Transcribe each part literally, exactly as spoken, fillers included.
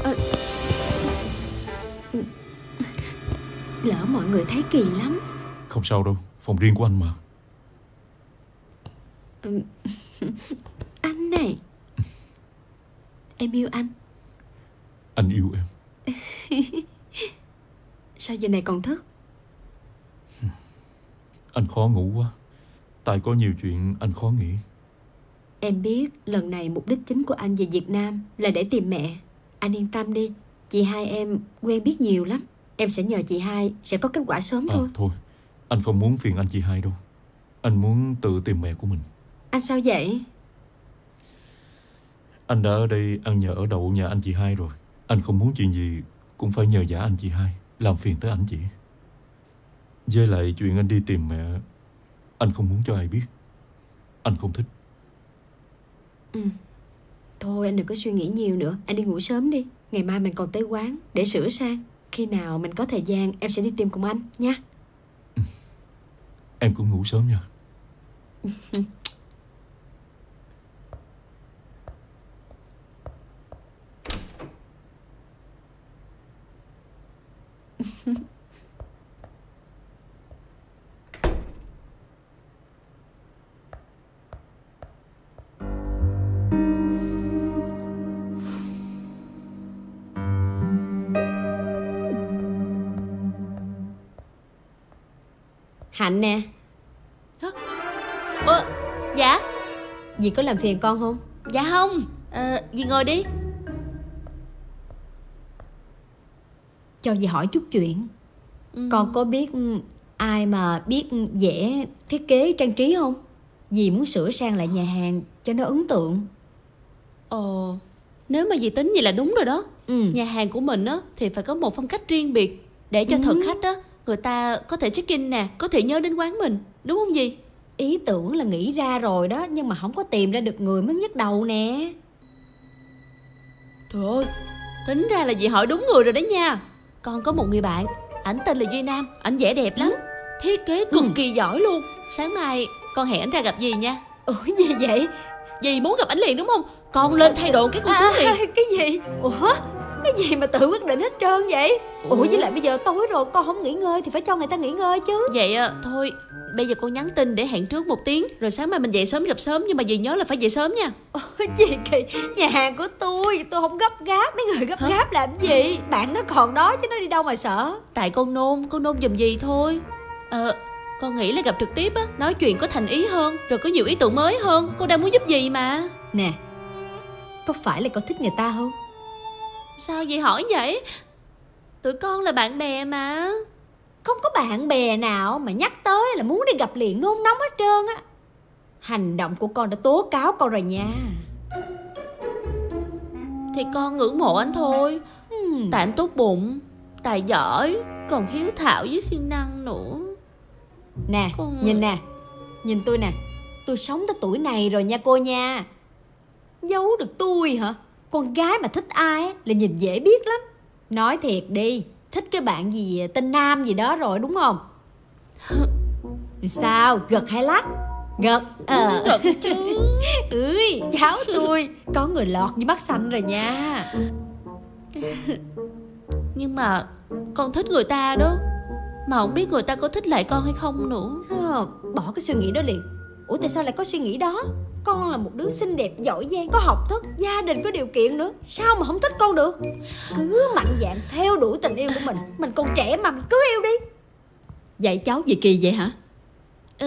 à, lỡ mọi người thấy kỳ lắm. Không sao đâu, phòng riêng của anh mà. Anh này, em yêu anh. Anh yêu em. Sao giờ này còn thức? Anh khó ngủ quá. Tại có nhiều chuyện anh khó nghĩ. Em biết lần này mục đích chính của anh về Việt Nam là để tìm mẹ. Anh yên tâm đi, chị hai em quen biết nhiều lắm. Em sẽ nhờ chị hai sẽ có kết quả sớm thôi. À, thôi, anh không muốn phiền anh chị hai đâu. Anh muốn tự tìm mẹ của mình. Anh sao vậy? Anh đã ở đây ăn nhờ ở đậu nhà anh chị hai rồi. Anh không muốn chuyện gì cũng phải nhờ vả anh chị hai, làm phiền tới anh chị. Với lại chuyện anh đi tìm mẹ, anh không muốn cho ai biết. Anh không thích. Ừ. Thôi anh đừng có suy nghĩ nhiều nữa. Anh đi ngủ sớm đi. Ngày mai mình còn tới quán để sửa sang. Khi nào mình có thời gian em sẽ đi tìm cùng anh nha. Ừ. Em cũng ngủ sớm nha. Hạnh nè. Hả? Ơ, dạ. Dì có làm phiền con không? Dạ không. à, Dì ngồi đi. Cho dì hỏi chút chuyện. ừ. Con có biết ai mà biết vẽ thiết kế trang trí không? Dì muốn sửa sang lại nhà hàng cho nó ấn tượng. Ồ, nếu mà dì tính vậy là đúng rồi đó. ừ. Nhà hàng của mình á thì phải có một phong cách riêng biệt, để cho ừ. thực khách á, người ta có thể check in nè, có thể nhớ đến quán mình. Đúng không dì? Ý tưởng là nghĩ ra rồi đó, nhưng mà không có tìm ra được người mới nhức đầu nè. Trời ơi, tính ra là dì hỏi đúng người rồi đấy nha. Con có một người bạn, ảnh tên là Duy Nam. Ảnh vẽ đẹp lắm, thiết kế cực ừ. kỳ giỏi luôn. Sáng mai con hẹn ảnh ra gặp dì nha. Ủa gì vậy? Dì muốn gặp ảnh liền đúng không? Con lên thay đồ cái con xuống liền. À, cái gì? Ủa? Cái gì mà tự quyết định hết trơn vậy? Ủa, Ủa với lại bây giờ tối rồi, con không nghỉ ngơi thì phải cho người ta nghỉ ngơi chứ. Vậy à, thôi bây giờ con nhắn tin để hẹn trước một tiếng, rồi sáng mai mình dậy sớm gặp sớm. Nhưng mà dì nhớ là phải dậy sớm nha. Ủa, gì kỳ? Nhà hàng của tôi, tôi không gấp gáp. Mấy người gấp Hả? gáp làm gì? Bạn nó còn đó chứ nó đi đâu mà sợ. Tại con nôn, con nôn giùm dì thôi. Ờ à, con nghĩ là gặp trực tiếp á, nói chuyện có thành ý hơn, rồi có nhiều ý tưởng mới hơn. Con đang muốn giúp dì mà. Nè, có phải là con thích người ta không? Sao dì hỏi vậy? Tụi con là bạn bè mà. Không có bạn bè nào mà nhắc tới là muốn đi gặp liền nôn nóng hết trơn á. Hành động của con đã tố cáo con rồi nha. Thì con ngưỡng mộ anh thôi. hmm. Tại anh tốt bụng, tài giỏi, còn hiếu thảo với siêng năng nữa. Nè, con... nhìn nè, nhìn tôi nè. Tôi sống tới tuổi này rồi nha cô nha. Giấu được tôi hả? Con gái mà thích ai là nhìn dễ biết lắm. Nói thiệt đi, thích cái bạn gì tên Nam gì đó rồi đúng không? Sao, gật hay lắc? Gật. Ờ Gật chứ. Ơi, cháu tôi có người lọt với mắt xanh rồi nha. Nhưng mà con thích người ta đó, mà không biết người ta có thích lại con hay không nữa. à, Bỏ cái suy nghĩ đó liền. Ủa tại sao lại có suy nghĩ đó? Con là một đứa xinh đẹp, giỏi giang, có học thức, gia đình có điều kiện nữa. Sao mà không thích con được? Cứ mạnh dạn theo đuổi tình yêu của mình. Mình còn trẻ mà, mình cứ yêu đi. Dạy cháu gì kỳ vậy hả? ừ.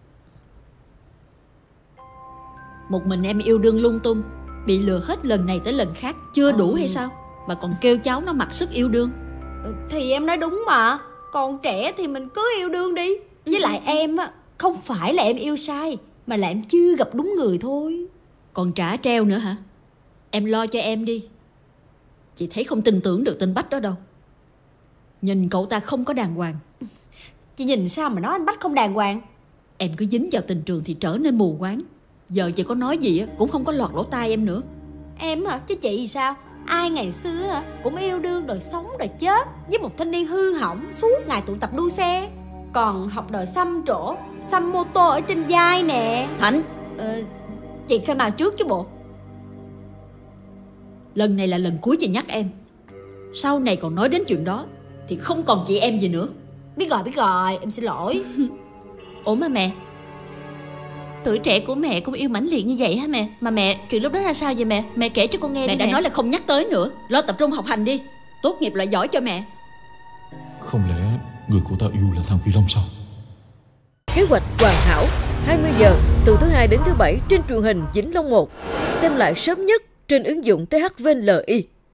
Một mình em yêu đương lung tung, bị lừa hết lần này tới lần khác, chưa đủ hay sao? Mà còn kêu cháu nó mặc sức yêu đương. Thì em nói đúng mà. Còn trẻ thì mình cứ yêu đương đi. Với lại em á, không phải là em yêu sai, mà là em chưa gặp đúng người thôi. Còn trả treo nữa hả? Em lo cho em đi. Chị thấy không tin tưởng được tên Bách đó đâu. Nhìn cậu ta không có đàng hoàng. Chị nhìn sao mà nói anh Bách không đàng hoàng? Em cứ dính vào tình trường thì trở nên mù quáng. Giờ chị có nói gì cũng không có lọt lỗ tai em nữa. Em hả? Chứ chị thì sao? Ai ngày xưa cũng yêu đương rồi sống rồi chết với một thanh niên hư hỏng suốt ngày tụ tập đua xe. Còn học đời xăm trổ, xăm mô tô ở trên vai nè. Thành ờ, Chị khai màu trước chứ bộ. Lần này là lần cuối chị nhắc em. Sau này còn nói đến chuyện đó thì không còn chị em gì nữa. Biết rồi, biết rồi, em xin lỗi. Ủa mà mẹ, tuổi trẻ của mẹ cũng yêu mãnh liệt như vậy hả mẹ? Mà mẹ, chuyện lúc đó ra sao vậy mẹ? Mẹ kể cho con nghe Mẹ đi đã mẹ. nói là không nhắc tới nữa. Lo tập trung học hành đi, tốt nghiệp lại giỏi cho mẹ. Không lẽ người cô ta yêu là thằng Phi Long sao? Kế hoạch hoàn hảo, hai mươi giờ từ thứ hai đến thứ bảy trên truyền hình Vĩnh Long một. Xem lại sớm nhất trên ứng dụng tê hát vê en lờ i.